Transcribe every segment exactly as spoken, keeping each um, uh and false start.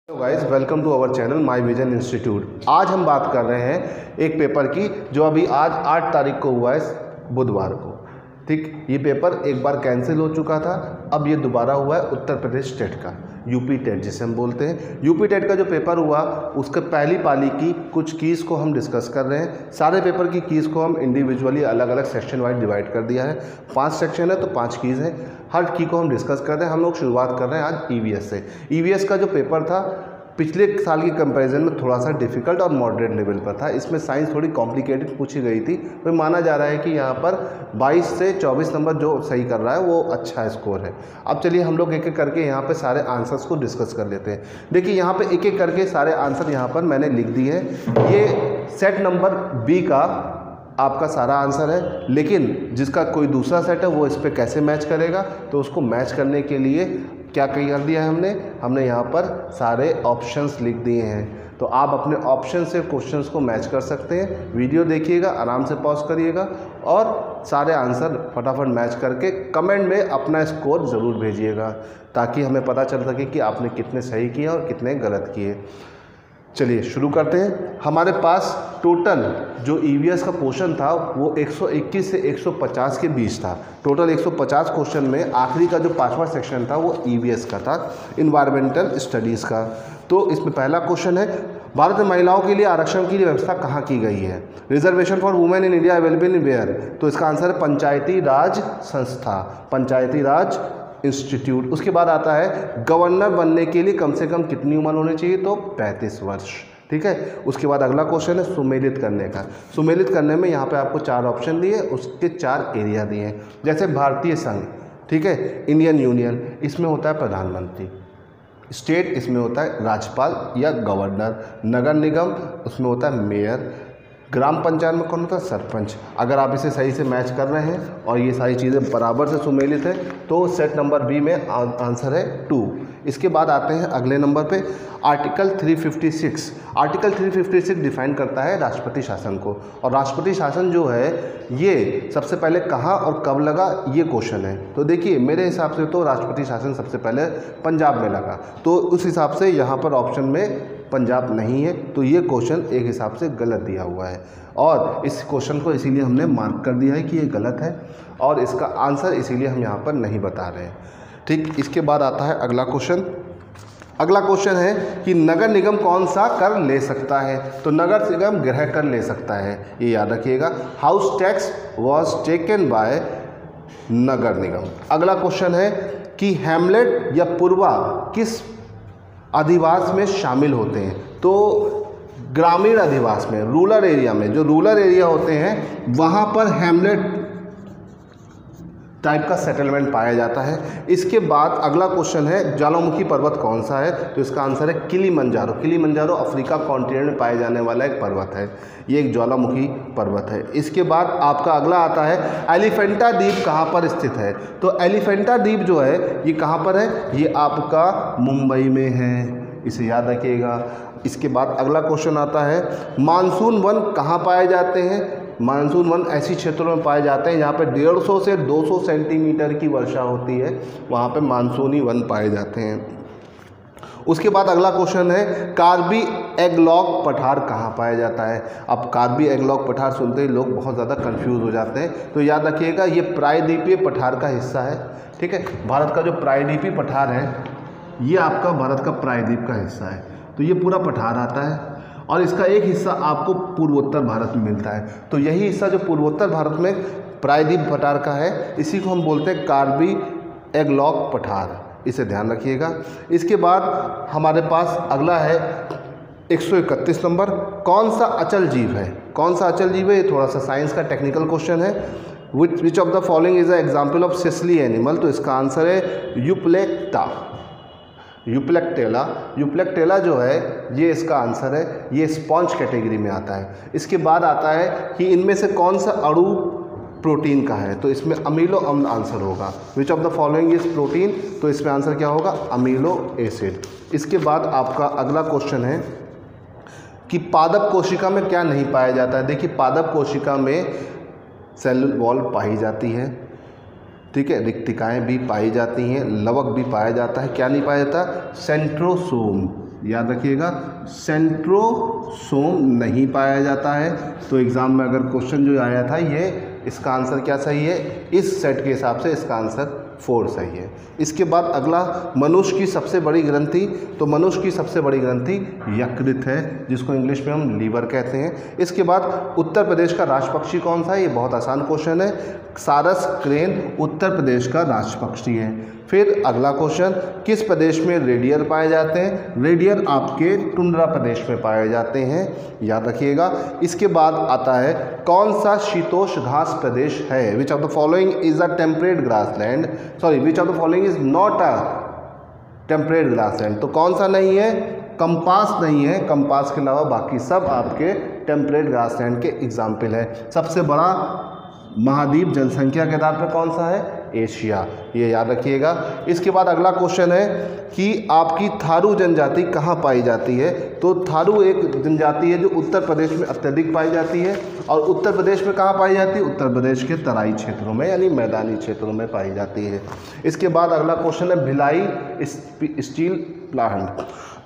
Hello guys, welcome to our channel my vision institute. आज हम बात कर रहे हैं एक पेपर की जो अभी आज आठ तारीख को हुआ है, बुधवार को। ठीक, ये पेपर एक बार कैंसिल हो चुका था, अब ये दोबारा हुआ है उत्तर प्रदेश टेट का, यूपी टेट जिसे हम बोलते हैं। यूपी टेट का जो पेपर हुआ उसके पहली पाली की कुछ कीज़ को हम डिस्कस कर रहे हैं। सारे पेपर की कीज़ को हम इंडिविजुअली अलग अलग सेक्शन वाइज डिवाइड कर दिया है। पांच सेक्शन है तो पांच कीज़ हैं, हर की को हम डिस्कस कर रहे हैं। हम लोग शुरुआत कर रहे हैं आज ईवीएस से। ईवीएस का जो पेपर था पिछले साल की कंपैरिजन में थोड़ा सा डिफ़िकल्ट और मॉडरेट लेवल पर था। इसमें साइंस थोड़ी कॉम्प्लिकेटेड पूछी गई थी, तो माना जा रहा है कि यहाँ पर बाईस से चौबीस नंबर जो सही कर रहा है वो अच्छा स्कोर है। अब चलिए हम लोग एक एक करके यहाँ पे सारे आंसर्स को डिस्कस कर लेते हैं। देखिए यहाँ पे एक एक करके सारे आंसर यहाँ पर मैंने लिख दिए हैं। ये सेट नंबर बी का आपका सारा आंसर है, लेकिन जिसका कोई दूसरा सेट है वो इस पर कैसे मैच करेगा, तो उसको मैच करने के लिए क्या कर दिया है हमने हमने यहाँ पर सारे ऑप्शंस लिख दिए हैं। तो आप अपने ऑप्शन से क्वेश्चंस को मैच कर सकते हैं। वीडियो देखिएगा, आराम से पॉज करिएगा और सारे आंसर फटाफट मैच करके कमेंट में अपना स्कोर ज़रूर भेजिएगा, ताकि हमें पता चल सके कि आपने कितने सही किए और कितने गलत किए। चलिए शुरू करते हैं। हमारे पास टोटल जो ईवीएस का क्वेश्चन था वो एक सौ इक्कीस से एक सौ पचास के बीच था। टोटल एक सौ पचास क्वेश्चन में आखिरी का जो पांचवा सेक्शन था वो ईवीएस का था, इन्वायरमेंटल स्टडीज़ का। तो इसमें पहला क्वेश्चन है, भारत में महिलाओं के लिए आरक्षण की व्यवस्था कहाँ की गई है? Reservation for women in India available in where? तो इसका आंसर है पंचायती राज संस्था, पंचायती राज इंस्टीट्यूट। उसके बाद आता है गवर्नर बनने के लिए कम से कम कितनी उम्र होनी चाहिए? तो पैंतीस वर्ष। ठीक है। उसके बाद अगला क्वेश्चन है सुमेलित करने का। सुमेलित करने में यहाँ पे आपको चार ऑप्शन दिए, उसके चार एरिया दिए हैं। जैसे भारतीय संघ, ठीक है, इंडियन यूनियन, इसमें होता है प्रधानमंत्री। स्टेट, इसमें होता है राज्यपाल या गवर्नर। नगर निगम, उसमें होता है मेयर। ग्राम पंचायत में कौन होता है? सरपंच। अगर आप इसे सही से मैच कर रहे हैं और ये सारी चीज़ें बराबर से सुमेलित है तो सेट नंबर बी में आंसर है टू। इसके बाद आते हैं अगले नंबर पे, आर्टिकल तीन सौ छप्पन। आर्टिकल तीन सौ छप्पन डिफाइन करता है राष्ट्रपति शासन को, और राष्ट्रपति शासन जो है ये सबसे पहले कहाँ और कब लगा, ये क्वेश्चन है। तो देखिए मेरे हिसाब से तो राष्ट्रपति शासन सबसे पहले पंजाब में लगा, तो उस हिसाब से यहाँ पर ऑप्शन में पंजाब नहीं है, तो ये क्वेश्चन एक हिसाब से गलत दिया हुआ है और इस क्वेश्चन को इसीलिए हमने मार्क कर दिया है कि ये गलत है और इसका आंसर इसीलिए हम यहाँ पर नहीं बता रहे हैं। ठीक, इसके बाद आता है अगला क्वेश्चन। अगला क्वेश्चन है कि नगर निगम कौन सा कर ले सकता है? तो नगर निगम गृह कर ले सकता है, ये याद रखिएगा। House tax was taken by नगर निगम। अगला क्वेश्चन है कि हैमलेट या पूर्वा किस अधिवास में शामिल होते हैं? तो ग्रामीण अधिवास में, रूरल एरिया में, जो रूरल एरिया होते हैं वहाँ पर हैमलेट टाइप का सेटलमेंट पाया जाता है। इसके बाद अगला क्वेश्चन है ज्वालामुखी पर्वत कौन सा है? तो इसका आंसर है किलिमंजारो। किलिमंजारो अफ्रीका कॉन्टिनेंट में पाए जाने वाला एक पर्वत है, ये एक ज्वालामुखी पर्वत है। इसके बाद आपका अगला आता है एलिफेंटा द्वीप कहाँ पर स्थित है? तो एलिफेंटा द्वीप जो है ये कहाँ पर है? ये आपका मुंबई में है, इसे याद रखिएगा। इसके बाद अगला क्वेश्चन आता है मानसून वन कहाँ पाए जाते हैं? मानसून वन ऐसी क्षेत्रों में पाए जाते हैं जहाँ पे डेढ़ सौ से दो सौ सेंटीमीटर की वर्षा होती है, वहाँ पे मानसूनी वन पाए जाते हैं। उसके बाद अगला क्वेश्चन है कार्बी एग्लॉग पठार कहाँ पाया जाता है? अब कार्बी एग्लॉग पठार सुनते ही लोग बहुत ज़्यादा कंफ्यूज हो जाते हैं, तो याद रखिएगा ये प्रायद्वीपीय पठार का हिस्सा है। ठीक है, भारत का जो प्रायद्वीपीय पठार है ये आपका भारत का प्रायद्वीप का हिस्सा है, तो ये पूरा पठार आता है और इसका एक हिस्सा आपको पूर्वोत्तर भारत में मिलता है। तो यही हिस्सा जो पूर्वोत्तर भारत में प्रायद्वीप पठार का है, इसी को हम बोलते हैं कार्बी एग्लॉग पठार, इसे ध्यान रखिएगा। इसके बाद हमारे पास अगला है एक सौ इकतीस नंबर, कौन सा अचल जीव है? कौन सा अचल जीव है? ये थोड़ा सा साइंस का टेक्निकल क्वेश्चन है। Which which of the following is a example of sessile animal? तो इसका आंसर है यूप्लेक्टा, यूप्लेक्टेला। यूप्लेक्टेला जो है ये इसका आंसर है, ये स्पॉन्ज कैटेगरी में आता है। इसके बाद आता है कि इनमें से कौन सा अणु प्रोटीन का है? तो इसमें अमीनो अम्ल आंसर होगा। Which of the following is protein? तो इसमें आंसर क्या होगा? Amino acid. इसके बाद आपका अगला क्वेश्चन है कि पादप कोशिका में क्या नहीं पाया जाता है? देखिए पादप कोशिका में सेल वॉल पाई जाती है, ठीक है, रिक्तिकाएँ भी पाई जाती हैं, लवक भी पाया जाता है, क्या नहीं पाया जाता? सेंट्रोसोम, याद रखिएगा सेंट्रोसोम नहीं पाया जाता है। तो एग्ज़ाम में अगर क्वेश्चन जो आया था ये, इसका आंसर क्या सही है, इस सेट के हिसाब से इसका आंसर फोर सही है। इसके बाद अगला, मनुष्य की सबसे बड़ी ग्रंथि, तो मनुष्य की सबसे बड़ी ग्रंथि यकृत है, जिसको इंग्लिश में हम लीवर कहते हैं। इसके बाद उत्तर प्रदेश का राष्ट्र पक्षी कौन सा है, ये बहुत आसान क्वेश्चन है, सारस क्रेन उत्तर प्रदेश का राष्ट्र पक्षी है। फिर अगला क्वेश्चन, किस प्रदेश में रेडियर पाए जाते हैं, रेडियर आपके टुंड्रा प्रदेश में पाए जाते हैं, याद रखिएगा। इसके बाद आता है कौन सा शीतोष्ण घास प्रदेश है, which of the following is a temperate grassland, sorry which of the following is not a temperate grassland, तो कौन सा नहीं है, कंपास नहीं है, कंपास के अलावा बाकी सब आपके टेम्परेट ग्रासलैंड के एग्जाम्पल है। सबसे बड़ा महाद्वीप जनसंख्या के आधार पर कौन सा है, एशिया, ये याद रखिएगा। इसके बाद अगला क्वेश्चन है कि आपकी थारू जनजाति कहाँ पाई जाती है, तो थारू एक जनजाति है जो उत्तर प्रदेश में अत्यधिक पाई जाती है, और उत्तर प्रदेश में कहाँ पाई जाती है, उत्तर प्रदेश के तराई क्षेत्रों में यानी मैदानी क्षेत्रों में पाई जाती है। इसके बाद अगला क्वेश्चन है भिलाई स्टील प्लांट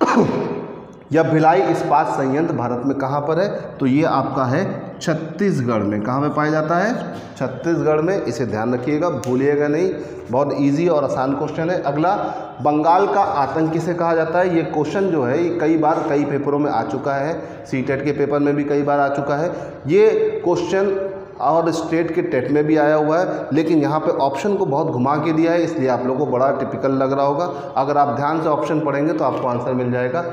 या भिलाई इस्पात संयंत्र भारत में कहाँ पर है, तो ये आपका है छत्तीसगढ़ में। कहाँ पे पाया जाता है, छत्तीसगढ़ में, इसे ध्यान रखिएगा, भूलिएगा नहीं, बहुत इजी और आसान क्वेश्चन है। अगला, बंगाल का आतंक किसे कहा जाता है, ये क्वेश्चन जो है ये कई बार कई पेपरों में आ चुका है, सीटेट के पेपर में भी कई बार आ चुका है ये क्वेश्चन, और स्टेट के टेट में भी आया हुआ है, लेकिन यहाँ पे ऑप्शन को बहुत घुमा के दिया है, इसलिए आप लोगों को बड़ा टिपिकल लग रहा होगा। अगर आप ध्यान से ऑप्शन पढ़ेंगे तो आपको आंसर मिल जाएगा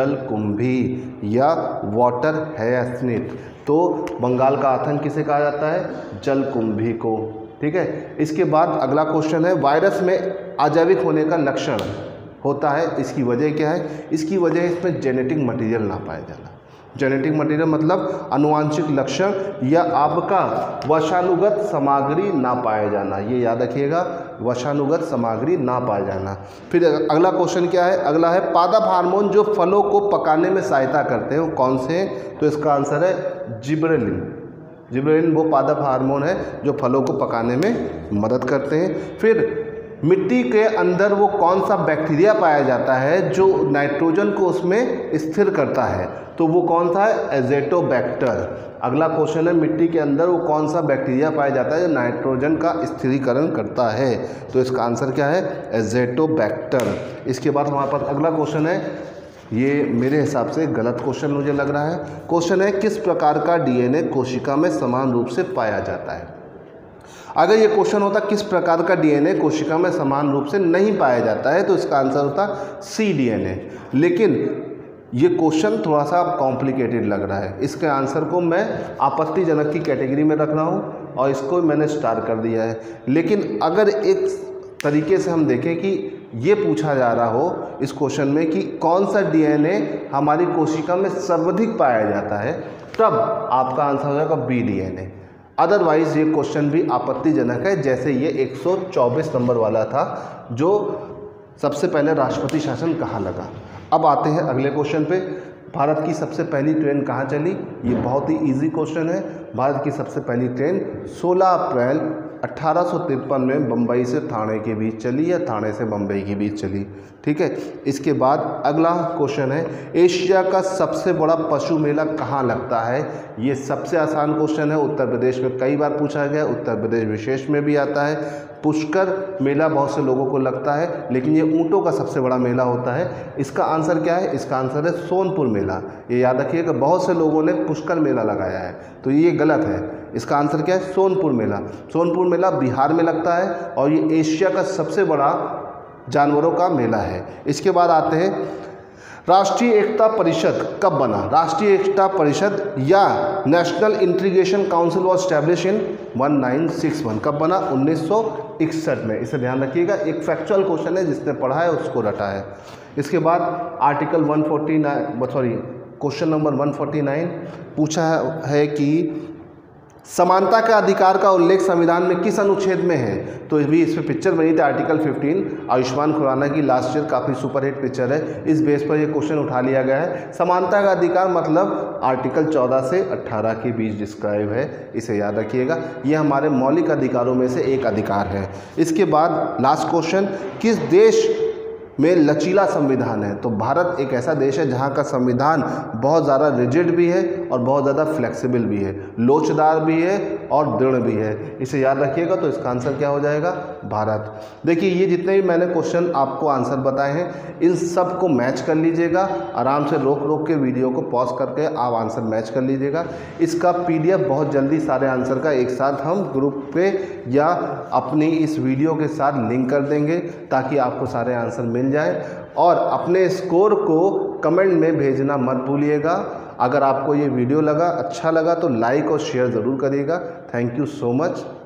जलकुंभी या वाटर हायसिंथ। तो बंगाल का आतंक किसे कहा जाता है, जलकुंभी को, ठीक है। इसके बाद अगला क्वेश्चन है, वायरस में अजैविक होने का लक्षण होता है, इसकी वजह क्या है, इसकी वजह इसमें जेनेटिक मटेरियल ना पाया जाना। जेनेटिक मटेरियल मतलब अनुवांशिक लक्षण या आपका वशानुगत सामग्री ना पाया जाना, ये याद रखिएगा, वशानुगत सामग्री ना पाया जाना। फिर अगला क्वेश्चन क्या है, अगला है पादप हार्मोन जो फलों को पकाने में सहायता करते हैं वो कौन से हैं, तो इसका आंसर है जिबरेलिन। जिबरेलिन वो पादप हार्मोन है जो फलों को पकाने में मदद करते हैं। फिर मिट्टी के अंदर वो कौन सा बैक्टीरिया पाया जाता है जो नाइट्रोजन को उसमें स्थिर करता है, तो वो कौन सा है, एजेटोबैक्टर। अगला क्वेश्चन है, मिट्टी के अंदर वो कौन सा बैक्टीरिया पाया जाता है जो नाइट्रोजन का स्थिरीकरण करता है, तो इसका आंसर क्या है, एजेटोबैक्टर। इसके बाद हमारे पास अगला क्वेश्चन है, ये मेरे हिसाब से गलत क्वेश्चन मुझे लग रहा है। क्वेश्चन है, किस प्रकार का डीएनए कोशिका में समान रूप से पाया जाता है। अगर ये क्वेश्चन होता किस प्रकार का डीएनए कोशिका में समान रूप से नहीं पाया जाता है, तो इसका आंसर होता सी डीएनए। लेकिन ये क्वेश्चन थोड़ा सा कॉम्प्लिकेटेड लग रहा है, इसके आंसर को मैं आपत्तिजनक की कैटेगरी में रख रहा हूँ और इसको मैंने स्टार कर दिया है। लेकिन अगर एक तरीके से हम देखें कि ये पूछा जा रहा हो इस क्वेश्चन में कि कौन सा डीएनए हमारी कोशिका में सर्वाधिक पाया जाता है, तब आपका आंसर हो जाएगा बी डीएनए। अदरवाइज ये क्वेश्चन भी आपत्तिजनक है, जैसे ये एक सौ चौबीस नंबर वाला था जो सबसे पहले राष्ट्रपति शासन कहाँ लगा। अब आते हैं अगले क्वेश्चन पे, भारत की सबसे पहली ट्रेन कहाँ चली, ये बहुत ही इजी क्वेश्चन है। भारत की सबसे पहली ट्रेन सोलह अप्रैल अट्ठारह सौ तिरपन में बम्बई से ठाणे के बीच चली या ठाणे से बम्बई के बीच चली, ठीक है। इसके बाद अगला क्वेश्चन है, एशिया का सबसे बड़ा पशु मेला कहाँ लगता है, ये सबसे आसान क्वेश्चन है, उत्तर प्रदेश में कई बार पूछा गया, उत्तर प्रदेश विशेष में भी आता है। पुष्कर मेला बहुत से लोगों को लगता है, लेकिन ये ऊँटों का सबसे बड़ा मेला होता है। इसका आंसर क्या है, इसका आंसर है सोनपुर मेला। ये याद रखिएगा, बहुत से लोगों ने पुष्कर मेला लगाया है, तो ये गलत है। इसका आंसर क्या है, सोनपुर मेला। सोनपुर मेला बिहार में लगता है और ये एशिया का सबसे बड़ा जानवरों का मेला है। इसके बाद आते हैं, राष्ट्रीय एकता परिषद कब बना, राष्ट्रीय एकता परिषद या national integration council was establish in उन्नीस सौ इकसठ, कब बना, उन्नीस सौ इकसठ में। इसे ध्यान रखिएगा, एक फैक्चुअल क्वेश्चन है, जिसने पढ़ा है उसको रटा है। इसके बाद आर्टिकल एक सौ उनचास सॉरी क्वेश्चन नंबर एक सौ उनचास पूछा है कि समानता का अधिकार का उल्लेख संविधान में किस अनुच्छेद में है, तो भी इस पर पिक्चर बनी थी आर्टिकल पंद्रह, आयुष्मान खुराना की लास्ट ईयर, काफ़ी सुपरहिट पिक्चर है, इस बेस पर ये क्वेश्चन उठा लिया गया है। समानता का अधिकार मतलब आर्टिकल चौदह से अट्ठारह के बीच डिस्क्राइब है, इसे याद रखिएगा, ये हमारे मौलिक अधिकारों में से एक अधिकार है। इसके बाद लास्ट क्वेश्चन, किस देश में लचीला संविधान है। तो भारत एक ऐसा देश है जहाँ का संविधान बहुत ज़्यादा रिजिड भी है और बहुत ज़्यादा फ्लेक्सिबल भी है, लोचदार भी है और दृढ़ भी है। इसे याद रखिएगा। तो इसका आंसर क्या हो जाएगा? भारत। देखिए ये जितने भी मैंने क्वेश्चन आपको आंसर बताए हैं इन सब को मैच कर लीजिएगा। आराम से रोक रोक के वीडियो को पॉज करके आप आंसर मैच कर लीजिएगा। इसका पीडीएफ बहुत जल्दी सारे आंसर का एक साथ हम ग्रुप पे या अपनी इस वीडियो के साथ लिंक कर देंगे ताकि आपको सारे आंसर मिल जाए। और अपने स्कोर को कमेंट में भेजना मत भूलिएगा। अगर आपको ये वीडियो लगा अच्छा लगा तो लाइक और शेयर ज़रूर करिएगा। Thank you so much.